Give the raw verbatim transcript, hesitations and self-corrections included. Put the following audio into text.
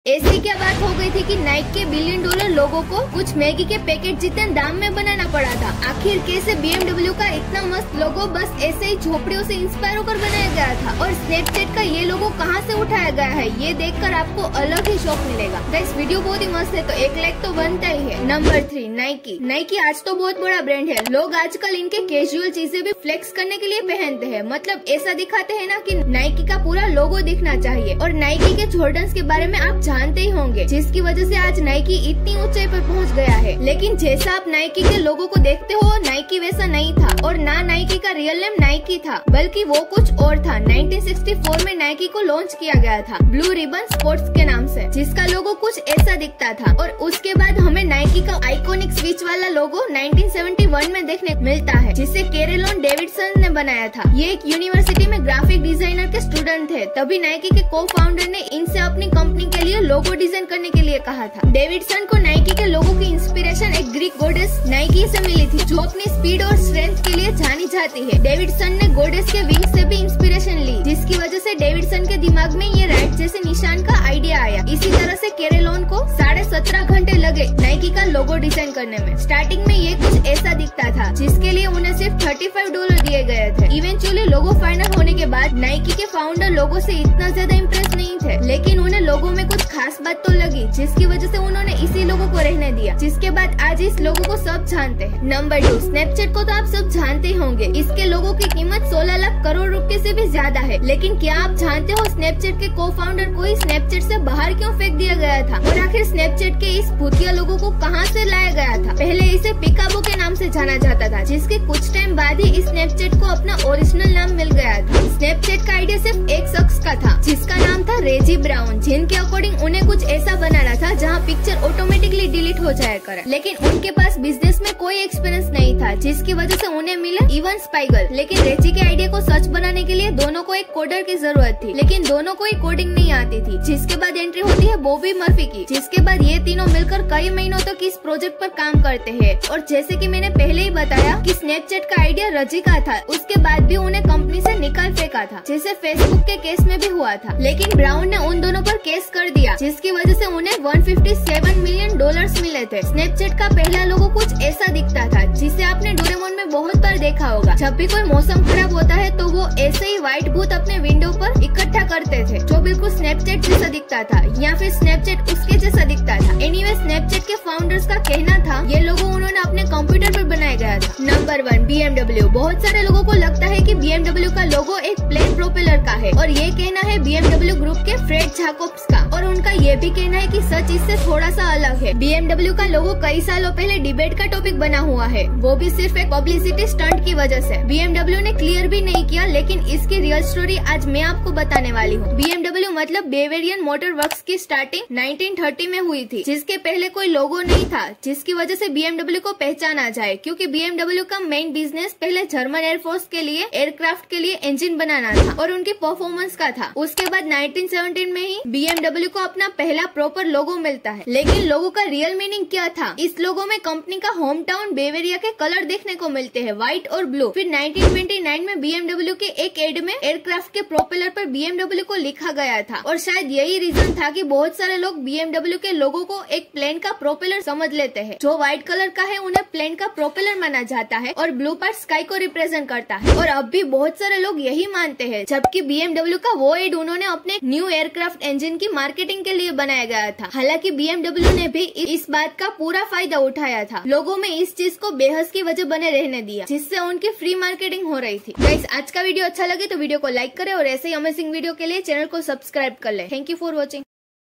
ऐसी क्या बात हो गई थी कि नाइक के बिलियन डॉलर लोगों को कुछ मैगी के पैकेट जितने दाम में बनाना पड़ा था। आखिर कैसे बीएमडब्ल्यू का इतना मस्त लोगो बस ऐसे ही झोपड़ियों से इंस्पायर होकर बनाया गया था और स्नैपचैट का ये लोगो कहाँ से उठाया गया है, ये देखकर आपको अलग ही शौक मिलेगा। गाइस वीडियो बहुत ही मस्त है तो एक लाइक तो बनता ही है। Number three, Nike. नाइकी आज तो बहुत बड़ा ब्रांड है। लोग आजकल इनके कैजुअल चीजें भी फ्लेक्स करने के लिए पहनते हैं, मतलब ऐसा दिखाते हैं ना कि नाइकी का पूरा लोगो दिखना चाहिए। और नाइकी के जॉर्डन्स के बारे में आप जानते ही होंगे, जिसकी वजह से आज नाइकी इतनी ऊंचाई पर पहुंच गया है। लेकिन जैसा आप नाइकी के लोगो को देखते हो, नाइकी वैसा नहीं था और ना नाइकी का रियल नेम नाइकी था, बल्कि वो कुछ और था। नाइनटीन सिक्सटी फोर में नाइकी को लॉन्च किया गया था ब्लू रिबन स्पोर्ट्स के नाम से, जिसका लोगो कुछ ऐसा दिखता था। और उसके बाद हमें नाइकी का आइकॉनिक स्विच वाला लोगो नाइनटीन सेवेंटी वन में देखने को मिलता है, जिसे कैरेलोन डेविडसन ने बनाया था। ये एक यूनिवर्सिटी में ग्राफिक डिजाइनर के स्टूडेंट थे, तभी नाइकी के को फाउंडर ने इनसे अपनी कंपनी के लिए लोगो डिजाइन करने के लिए कहा था। डेविडसन को नाइकी के लोगो की इंस्पिरेशन एक ग्रीक गॉडेस नाइकी से मिली थी, जो अपनी स्पीड और स्ट्रेंथ के लिए जानी जाती है। डेविडसन ने गॉडेस के विंग से भी इंस्पिरेशन ली, जिसकी वजह से डेविडसन के दिमाग में ये राइट जैसे निशान का आइडिया आया। इसी तरह से कैरेलोन को साढ़े सत्रह घंटे लगे नाइकी का लोगो डिजाइन करने में। स्टार्टिंग में ये कुछ ऐसा दिखता था, जिसके लिए उन्हें सिर्फ थर्टी फाइव डॉलर दिए गए थे। इवेंचुअली लोगो फाइनल होने के बाद नाइकी के फाउंडर लोगो से इतना ज्यादा इम्प्रेस नहीं थे, लेकिन उन्हें लोगो में कुछ खास बात तो लगी, जिसकी वजह से उन्होंने इसी लोगो को रहने दिया, जिसके बाद आज इस लोगो को सब जानते हैं। नंबर टू, स्नैपचैट को तो आप सब जानते ही होंगे। इसके लोगो की कीमत सोलह लाख करोड़ रुपए से भी ज्यादा है। लेकिन क्या आप जानते हो स्नैपचैट के को फाउंडर को ही स्नैपचैट से बाहर क्यों फेंक दिया गया था? और आखिर स्नैपचैट के इस भूतिया लोगो को कहाँ से लाया गया था? पहले इसे पिकाबो के नाम से जाना जाता था, जिसके कुछ टाइम बाद ही इस स्नैपचैट को अपना ओरिजिनल नाम मिल गया था। स्नैपचैट का आइडिया सिर्फ एक शख्स का था, जिसका नाम था रेजी ब्राउन, जिनके अकॉर्डिंग उन्हें कुछ ऐसा बनाना था जहाँ पिक्चर ऑटोमेटिकली डिलीट हो जाया करे। लेकिन उनके पास बिजनेस में कोई एक्सपीरियंस नहीं था, जिसकी वजह से उन्हें मिला इवन स्पाइगल। लेकिन रेजी के आइडिया को सच बनाने के लिए दोनों को एक कोडर की जरूरत थी, लेकिन दोनों को ही कोडिंग नहीं आती थी। जिसके बाद एंट्री होती है बॉबी मर्फी की, जिसके बाद ये तीनों मिलकर कई महीनों तक इस प्रोजेक्ट पर काम करते हैं। और जैसे कि मैंने पहले ही बताया कि स्नैपचैट का आइडिया रजी का था, उसके बाद भी उन्हें कंपनी से निकाल फेंका था, जैसे फेसबुक के केस में भी हुआ था। लेकिन ब्राउन ने उन दोनों पर केस कर दिया, जिसकी वजह से उन्हें एक सौ सत्तावन मिलियन डॉलर्स मिले थे। स्नैपचैट का पहला लोगो कुछ ऐसा दिखता था, जिसे आपने डोरेमोन में बहुत बार देखा होगा। जब भी कोई मौसम खराब होता है तो वो ऐसे ही व्हाइट भूत अपने विंडो पर इकट्ठा करते थे, जो बिल्कुल स्नैपचैट जैसा दिखता था, या फिर स्नैपचैट उसके जैसा दिखता था। एनीवे, स्नैपचैट के फाउंडर्स का कहना था ये लोगो उन्होंने अपने कंप्यूटर पर बनाया गया था। Number one, BMW. बहुत सारे लोगों को लगता है कि बीएमडब्ल्यू का लोगो एक प्लेन प्रोपेलर का है, और ये कहना है बीएमडब्ल्यू ग्रुप के फ्रेड जैकब्स का, और उनका ये भी कहना है कि सच इससे थोड़ा सा अलग है। बीएमडब्ल्यू का लोगो कई सालों पहले डिबेट का टॉपिक बना हुआ है, वो भी सिर्फ एक पब्लिसिटी स्टंट की वजह से। बीएमडब्ल्यू ने क्लियर भी नहीं किया, लेकिन इसकी रियल स्टोरी आज मैं आपको बताने वाली हूँ। बीएमडब्ल्यू मतलब बेवेरियन मोटर वर्क्स की स्टार्टिंग नाइनटीन थर्टी में हुई थी, जिसके पहले कोई लोगो नहीं था, जिसकी वजह से बीएमडब्ल्यू को पहचाना जाए, क्योंकि बीएमडब्ल्यू का मेन बिजनेस पहले जर्मन एयरफोर्स के लिए एयरक्राफ्ट के लिए इंजन बनाना था और उनकी परफॉर्मेंस का था। उसके बाद नाइनटीन सेवेंटीन में ही बीएमडब्ल्यू को अपना पहला प्रॉपर लोगो मिलता है। लेकिन लोगो का रियल मीनिंग क्या था? इस लोगो में कंपनी का होम टाउन बेवेरिया के कलर देखने को मिलते हैं, व्हाइट और ब्लू। फिर नाइनटीन ट्वेंटी नाइन में बीएमडब्ल्यू के एक एड में एयरक्राफ्ट के प्रोपेलर पर बीएमडब्ल्यू को लिखा गया था, और शायद यही रीजन था कि बहुत सारे लोग बीएमडब्ल्यू के लोगो को एक प्लेन का प्रोपेलर समझ लेते हैं। जो व्हाइट कलर का है उन्हें प्लेन का प्रोपेलर माना जाता है, और ब्लू पार्ट स्काई को रिप्रेजेंट करता है। और अब भी बहुत सारे लोग यही मानते हैं, जबकि बीएमडब्ल्यू का वो एड उन्होंने अपने न्यू एयरक्राफ्ट इंजन की मार्केटिंग के लिए बनाया गया था। हालांकि बीएमडब्ल्यू ने भी इस बात का पूरा फायदा उठाया था, लोगों में इस चीज को बेहस की वजह बने रहने दिया, जिससे उनकी फ्री मार्केटिंग हो रही थी। गाइस, आज का वीडियो अच्छा लगे तो वीडियो को लाइक करें और ऐसे ही अमेजिंग वीडियो के लिए चैनल को सब्सक्राइब कर ले। Thank you for watching.